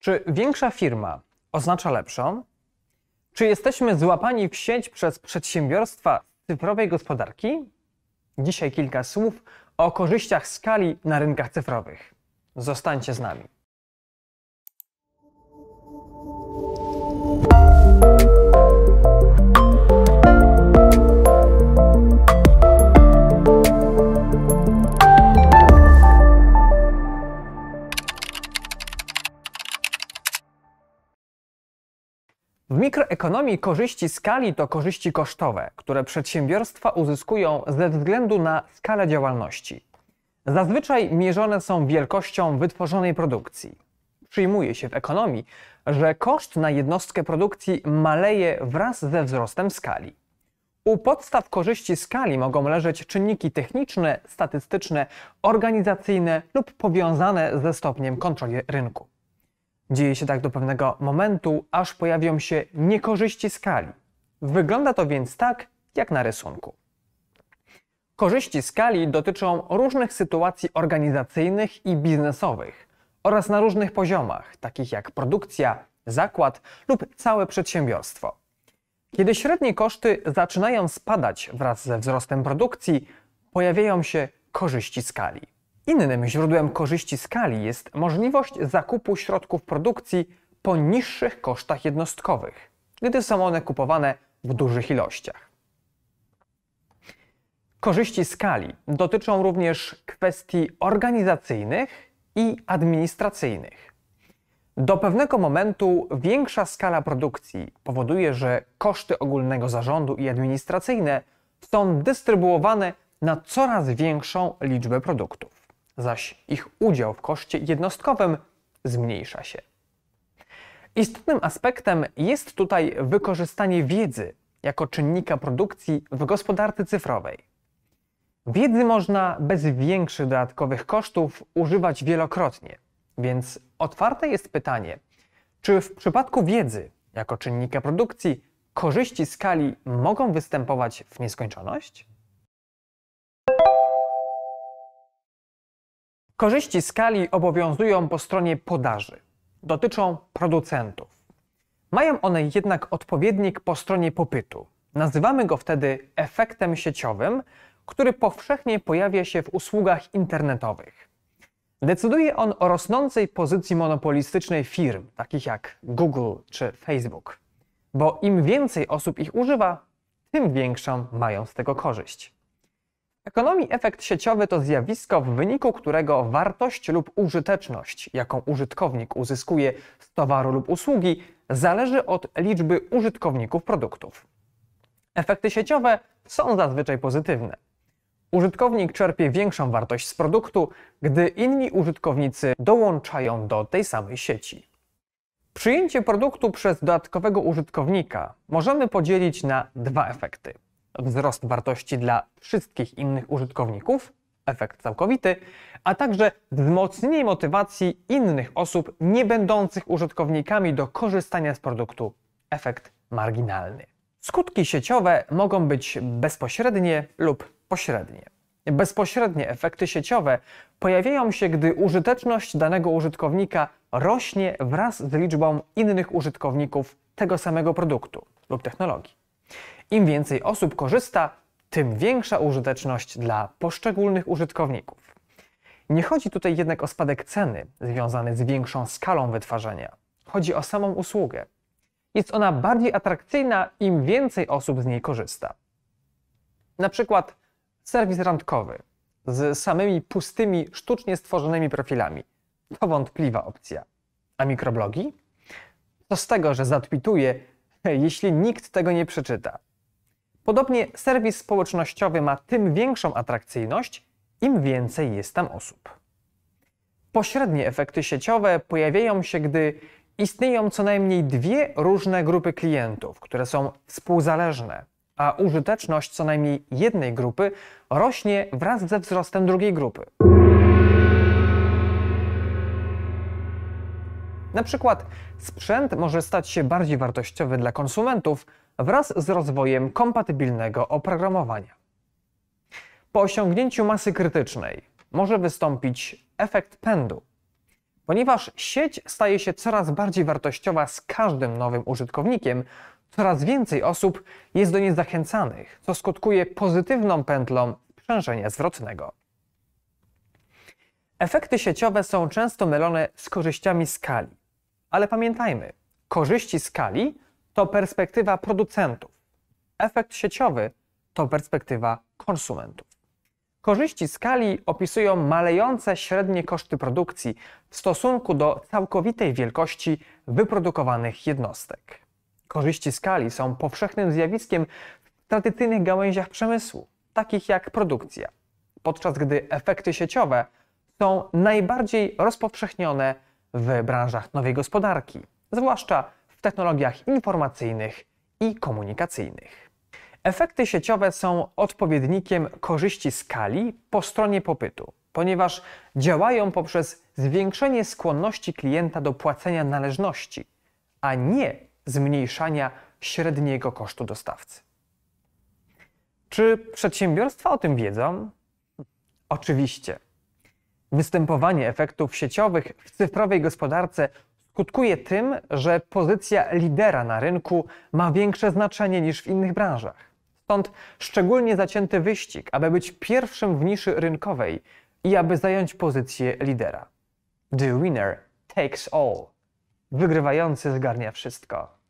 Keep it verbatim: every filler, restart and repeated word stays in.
Czy większa firma oznacza lepszą? Czy jesteśmy złapani w sieć przez przedsiębiorstwa cyfrowej gospodarki? Dzisiaj kilka słów o korzyściach skali na rynkach cyfrowych. Zostańcie z nami. W mikroekonomii korzyści skali to korzyści kosztowe, które przedsiębiorstwa uzyskują ze względu na skalę działalności. Zazwyczaj mierzone są wielkością wytworzonej produkcji. Przyjmuje się w ekonomii, że koszt na jednostkę produkcji maleje wraz ze wzrostem skali. U podstaw korzyści skali mogą leżeć czynniki techniczne, statystyczne, organizacyjne lub powiązane ze stopniem kontroli rynku. Dzieje się tak do pewnego momentu, aż pojawią się niekorzyści skali. Wygląda to więc tak, jak na rysunku. Korzyści skali dotyczą różnych sytuacji organizacyjnych i biznesowych oraz na różnych poziomach, takich jak produkcja, zakład lub całe przedsiębiorstwo. Kiedy średnie koszty zaczynają spadać wraz ze wzrostem produkcji, pojawiają się korzyści skali. Innym źródłem korzyści skali jest możliwość zakupu środków produkcji po niższych kosztach jednostkowych, gdy są one kupowane w dużych ilościach. Korzyści skali dotyczą również kwestii organizacyjnych i administracyjnych. Do pewnego momentu większa skala produkcji powoduje, że koszty ogólnego zarządu i administracyjne są dystrybuowane na coraz większą liczbę produktów, zaś ich udział w koszcie jednostkowym zmniejsza się. Istotnym aspektem jest tutaj wykorzystanie wiedzy jako czynnika produkcji w gospodarce cyfrowej. Wiedzy można bez większych dodatkowych kosztów używać wielokrotnie, więc otwarte jest pytanie, czy w przypadku wiedzy jako czynnika produkcji korzyści skali mogą występować w nieskończoność? Korzyści skali obowiązują po stronie podaży. Dotyczą producentów. Mają one jednak odpowiednik po stronie popytu. Nazywamy go wtedy efektem sieciowym, który powszechnie pojawia się w usługach internetowych. Decyduje on o rosnącej pozycji monopolistycznej firm, takich jak Google czy Facebook, bo im więcej osób ich używa, tym większą mają z tego korzyść. W ekonomii efekt sieciowy to zjawisko, w wyniku którego wartość lub użyteczność, jaką użytkownik uzyskuje z towaru lub usługi, zależy od liczby użytkowników produktów. Efekty sieciowe są zazwyczaj pozytywne. Użytkownik czerpie większą wartość z produktu, gdy inni użytkownicy dołączają do tej samej sieci. Przyjęcie produktu przez dodatkowego użytkownika możemy podzielić na dwa efekty. Wzrost wartości dla wszystkich innych użytkowników, efekt całkowity, a także wzmocnienie motywacji innych osób nie będących użytkownikami do korzystania z produktu, efekt marginalny. Skutki sieciowe mogą być bezpośrednie lub pośrednie. Bezpośrednie efekty sieciowe pojawiają się, gdy użyteczność danego użytkownika rośnie wraz z liczbą innych użytkowników tego samego produktu lub technologii. Im więcej osób korzysta, tym większa użyteczność dla poszczególnych użytkowników. Nie chodzi tutaj jednak o spadek ceny związany z większą skalą wytwarzania. Chodzi o samą usługę. Jest ona bardziej atrakcyjna, im więcej osób z niej korzysta. Na przykład serwis randkowy z samymi pustymi, sztucznie stworzonymi profilami. To wątpliwa opcja. A mikroblogi? Co z tego, że zatwituje, jeśli nikt tego nie przeczyta? Podobnie serwis społecznościowy ma tym większą atrakcyjność, im więcej jest tam osób. Pośrednie efekty sieciowe pojawiają się, gdy istnieją co najmniej dwie różne grupy klientów, które są współzależne, a użyteczność co najmniej jednej grupy rośnie wraz ze wzrostem drugiej grupy. Na przykład sprzęt może stać się bardziej wartościowy dla konsumentów wraz z rozwojem kompatybilnego oprogramowania. Po osiągnięciu masy krytycznej może wystąpić efekt pędu. Ponieważ sieć staje się coraz bardziej wartościowa z każdym nowym użytkownikiem, coraz więcej osób jest do niej zachęcanych, co skutkuje pozytywną pętlą sprzężenia zwrotnego. Efekty sieciowe są często mylone z korzyściami skali. Ale pamiętajmy, korzyści skali to perspektywa producentów. Efekt sieciowy to perspektywa konsumentów. Korzyści skali opisują malejące średnie koszty produkcji w stosunku do całkowitej wielkości wyprodukowanych jednostek. Korzyści skali są powszechnym zjawiskiem w tradycyjnych gałęziach przemysłu, takich jak produkcja, podczas gdy efekty sieciowe są najbardziej rozpowszechnione w branżach nowej gospodarki, zwłaszcza w technologiach informacyjnych i komunikacyjnych. Efekty sieciowe są odpowiednikiem korzyści skali po stronie popytu, ponieważ działają poprzez zwiększenie skłonności klienta do płacenia należności, a nie zmniejszania średniego kosztu dostawcy. Czy przedsiębiorstwa o tym wiedzą? Oczywiście. Występowanie efektów sieciowych w cyfrowej gospodarce skutkuje tym, że pozycja lidera na rynku ma większe znaczenie niż w innych branżach. Stąd szczególnie zacięty wyścig, aby być pierwszym w niszy rynkowej i aby zająć pozycję lidera. The winner takes all. Wygrywający zgarnia wszystko.